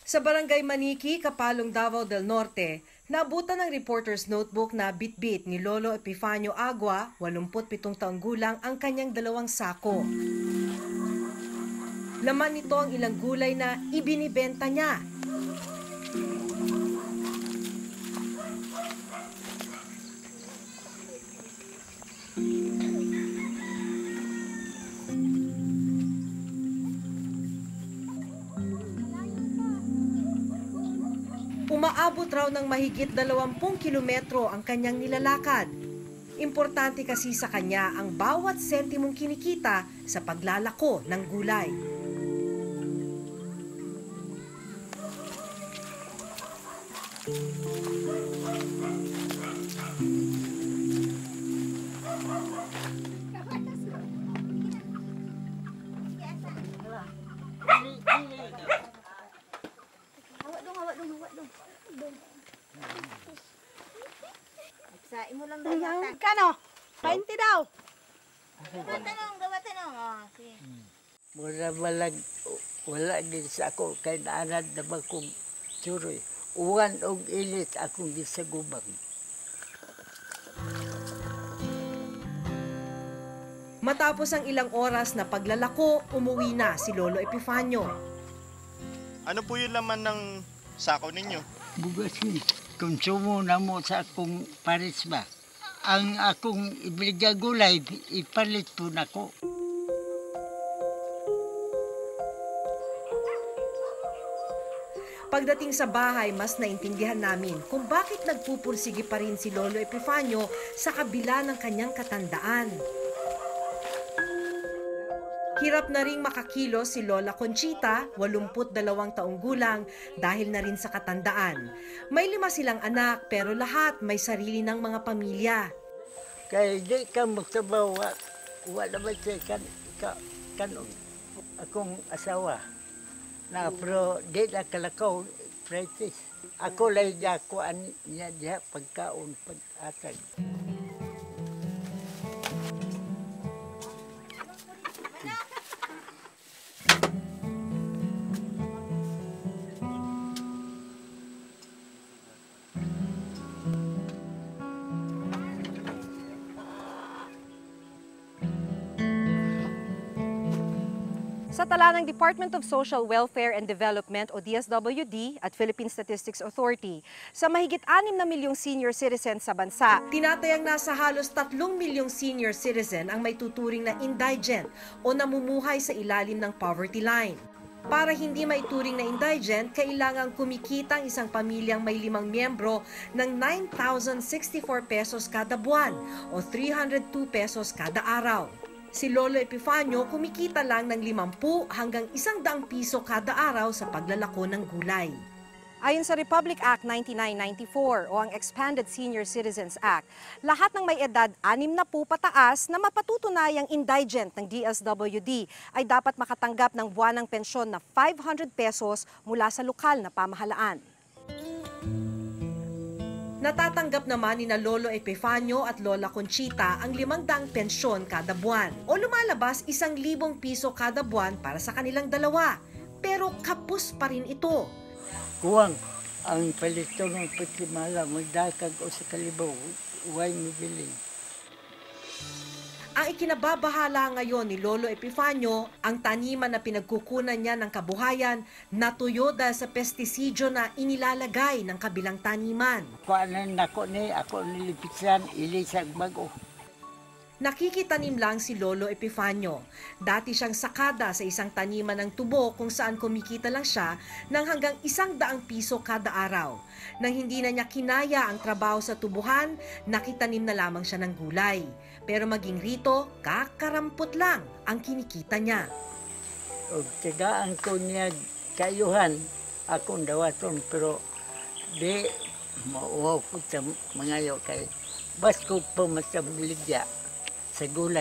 Sa Barangay Maniki, Kapalong, Davao del Norte, naabutan ng reporter's notebook na bitbit ni Lolo Epifanio Agua, 87 taong gulang, ang kanyang 2 sako. Laman nito ang ilang gulay na ibinibenta niya. Umaabot raw ng mahigit 20 kilometro ang kanyang nilalakad. Importante kasi sa kanya ang bawat sentimong kinikita sa paglalako ng gulay. Sain mo lang daw. Kano? 20 daw. Gawa tanong. Oh, sige. Wala din sa ako kay naanad naman kong suroy. Uwan og ilit akong gisagubang. Matapos ang ilang oras na paglalako, umuwi na si Lolo Epifanio. Ano po yung laman ng sako ninyo? Bugas ni. Konsumo na mo sa akong paris ba. Ang akong ibiliga gulay, ipalit po na ko. Pagdating sa bahay, mas naintindihan namin kung bakit nagpupursige pa rin si Lolo Epifanio sa kabila ng kanyang katandaan. Hirap na ring makakilos si Lola Conchita, 82 taong gulang, dahil na rin sa katandaan. May 5 silang anak, pero lahat may sarili ng mga pamilya. Kaya di ka magsabaw, wala ba siya kanon. Akong asawa. Na pero di na kalakaw, practice. Ako lang dakuan niya diha pagkaon, pag-atag. Sa tala ng Department of Social Welfare and Development o DSWD at Philippine Statistics Authority, sa mahigit 6 na milyong senior citizens sa bansa, tinatayang nasa halos 3 milyong senior citizen ang may tuturing na indigent o namumuhay sa ilalim ng poverty line. Para hindi maituring na indigent, kailangang kumikita ang isang pamilyang may 5 miyembro ng 9,064 pesos kada buwan o 302 pesos kada araw. Si Lolo Epifanio kumikita lang ng 50 hanggang 100 piso kada araw sa paglalako ng gulay. ayon sa Republic Act 9994 o ang Expanded Senior Citizens Act, lahat ng may edad 60 pataas na mapatutunayang indigent ng DSWD ay dapat makatanggap ng buwanang pensyon na 500 pesos mula sa lokal na pamahalaan. Natatanggap naman ni na Lolo Epifanio at Lola Conchita ang 500 pensyon kada buwan o lumalabas 1,000 piso kada buwan para sa kanilang dalawa. Pero kapos pa rin ito. Kuwang, ang palito ng patimala, magdakag o sa kalibaw, huwag mabili. Ang ikinababahala ngayon ni Lolo Epifanio, ang taniman na pinagkukunan niya ng kabuhayan, natuyo dahil sa pestisidyo na inilalagay ng kabilang taniman. Kuanan ako nilipisan, ilisag bago. Nakikitanim lang si Lolo Epifanio. Dati siyang sakada sa isang taniman ng tubo kung saan kumikita lang siya ng hanggang 100 piso kada araw. Nang hindi na niya kinaya ang trabaho sa tubuhan, nakitanim na lamang siya ng gulay. Pero maging rito, kakarampot lang ang kinikita niya. O tigaan ko niya kayuhan, akong dawaton, pero di mauwaw ko sa mga yaw kay basko pa masabilidya sa gulay.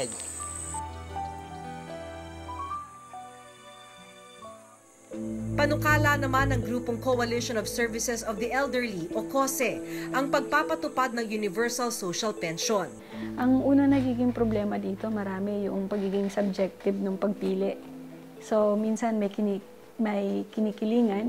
Panukala naman ng grupong Coalition of Services of the Elderly o COSE ang pagpapatupad ng Universal Social Pension. Ang una nagiging problema dito, marami yung pagiging subjective ng pagpili. So minsan may kinikilingan,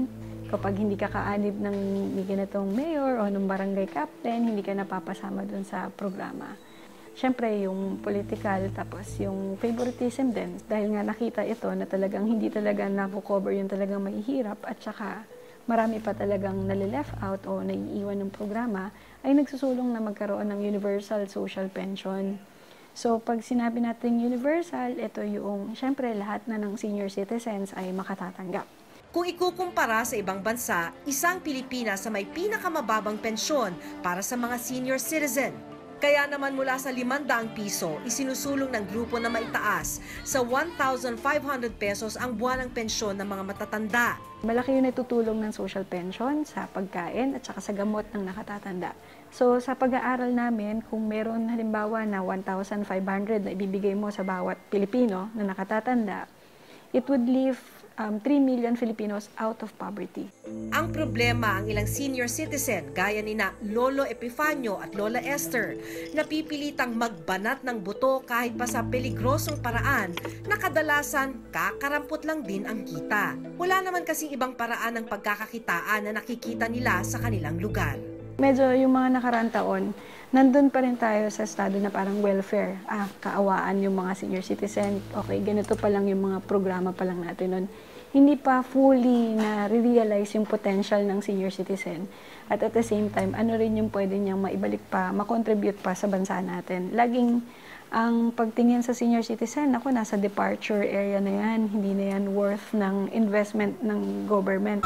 Kapag hindi ka kaanib ng ni ganitong mayor o ng barangay captain, hindi ka napapasama dun sa programa. Siyempre, yung political, tapos yung favoritism din. Dahil nga nakita ito na talagang hindi talaga napo-cover yung talagang mahihirap at saka marami pa talagang nalileft out o naiiwan ng programa, ay nagsusulong na magkaroon ng universal social pension. So, pag sinabi natin universal, ito yung, siyempre, lahat na ng senior citizens ay makatatanggap. Kung ikukumpara sa ibang bansa, isang Pilipinas sa may pinakamababang pensyon para sa mga senior citizen. Kaya naman mula sa 500 piso, isinusulong ng grupo na maitaas sa 1,500 pesos ang buwanang pensyon ng mga matatanda. Malaki yung natutulong ng social pension sa pagkain at saka sa gamot ng nakatatanda. So sa pag-aaral namin, kung meron halimbawa na 1,500 na ibibigay mo sa bawat Pilipino na nakatatanda, it would leave 3 million Filipinos out of poverty. Ang problema ang ilang senior citizen gaya ni na Lolo Epifanio at Lola Esther na pipilitang magbanat ng buto kahit pa sa peligrosong paraan na kadalasan kakarampot lang din ang kita. Wala naman kasing ibang paraan ng pagkakakitaan na nakikita nila sa kanilang lugar. Medyo yung mga nakaraang taon, nandun pa rin tayo sa estado na parang welfare. Kaawaan yung mga senior citizen. Okay, ganito pa lang yung mga programa pa lang natin nun. Hindi pa fully na-realize yung potential ng senior citizen. At the same time, ano rin yung pwede niyang maibalik pa, makontribute pa sa bansa natin. Laging ang pagtingin sa senior citizen, ako nasa departure area na yan, hindi na yan worth ng investment ng government.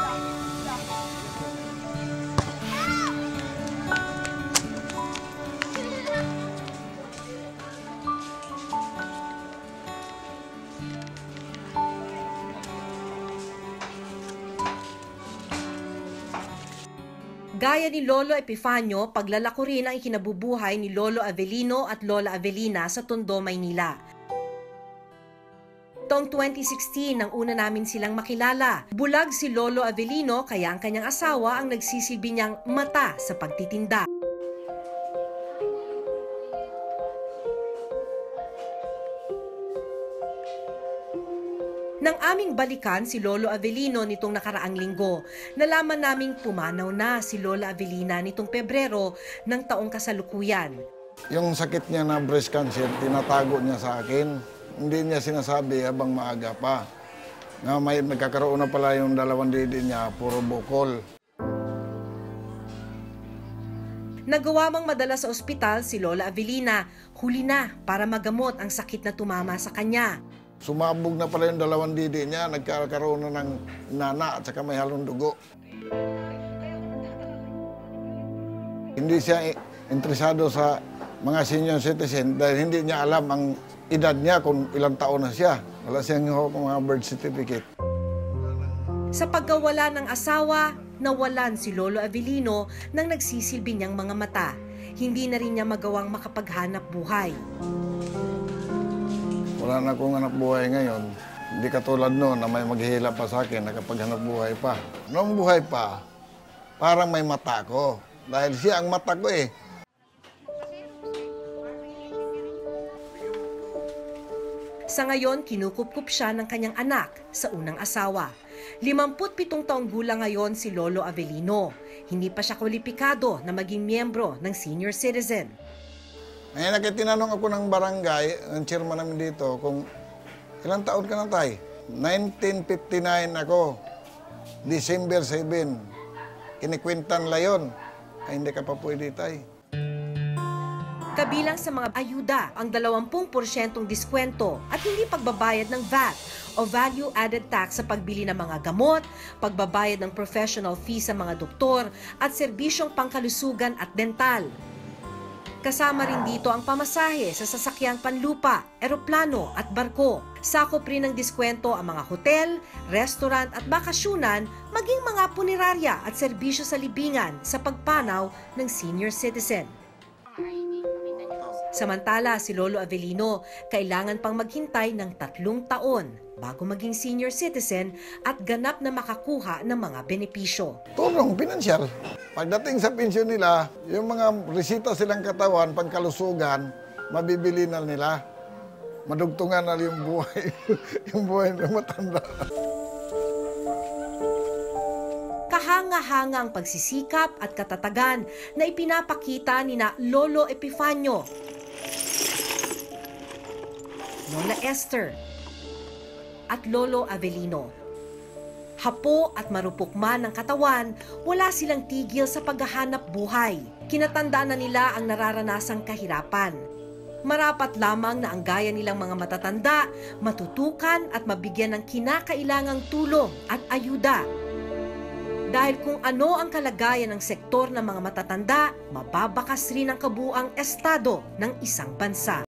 Gaya ni Lolo Epifanio, paglalako rin ang ikinabubuhay ni Lolo Avelino at Lola Avelina sa Tondo, Maynila. Taong 2016 nang una namin silang makilala. Bulag si Lolo Avelino kaya ang kanyang asawa ang nagsisilbi niyang mata sa pagtitinda. Nang aming balikan si Lolo Avelino nitong nakaraang linggo, nalaman naming pumanaw na si Lola Avelina nitong Pebrero ng taong kasalukuyan. Yung sakit niya na breast cancer, tinatago niya sa akin. Hindi niya sinasabi habang maaga pa. Nga may nagkakaroon na pala yung dalawang didi niya, puro bukol. Nagawa mang madala sa ospital si Lola Avelina, huli na para magamot ang sakit na tumama sa kanya. Sumabog na pala yung dalawang didi niya, nagkakaroon na ng nana at saka may halong dugo. Hindi siya interesado sa mga senior citizen dahil hindi niya alam ang edad niya kung ilang taon na siya. Wala siyang mga birth certificate. Sa pagkawala ng asawa, nawalan si Lolo Avelino ng nagsisilbi niyang mga mata. Hindi na rin niya magawang makapaghanap buhay. Wala na akong anak buhay ngayon. Hindi katulad noon na may maghihila pa sa akin, nakapaghanap buhay pa. Noong buhay pa, parang may mata ko. Dahil siya ang mata ko eh. Sa ngayon, kinukupkup siya ng kanyang anak sa unang asawa. 57 taong gulang ngayon si Lolo Avelino. Hindi pa siya kwalipikado na maging miyembro ng senior citizen. Ngayon, tinanong ako ng barangay, ang chairman namin dito, kung ilang taon ka na, tay? 1959 ako, December 7. Kinikwintan la yun. Ay, hindi ka pa pwede, tay. Kabilang sa mga ayuda ang 20% diskwento at hindi pagbabayad ng VAT o value-added tax sa pagbili ng mga gamot, pagbabayad ng professional fee sa mga doktor at serbisyong pangkalusugan at dental. Kasama rin dito ang pamasahe sa sasakyang panlupa, eroplano at barko. Sakop rin ng diskwento ang mga hotel, restaurant at bakasyunan, maging mga punerarya at serbisyo sa libingan sa pagpanaw ng senior citizen. Samantala, si Lolo Avelino kailangan pang maghintay ng 3 taon bago maging senior citizen at ganap na makakuha ng mga benepisyo. Tulong pinansyal. Pagdating sa pensyon nila, yung mga resita silang katawan, pangkalusugan, mabibili na nila. Madugtungan na yung buhay, yung buhay ng matanda. kahangang pagsisikap at katatagan na ipinapakita ni na Lolo Epifanio, Lola Esther, at Lolo Avelino. Hapo at marupok man ang katawan, wala silang tigil sa paghahanap buhay. Kinatandaan na nila ang nararanasang kahirapan. Marapat lamang na ang gaya nilang mga matatanda, matutukan at mabigyan ng kinakailangang tulong at ayuda. Dahil kung ano ang kalagayan ng sektor ng mga matatanda, mababakas rin ang kabuuang estado ng isang bansa.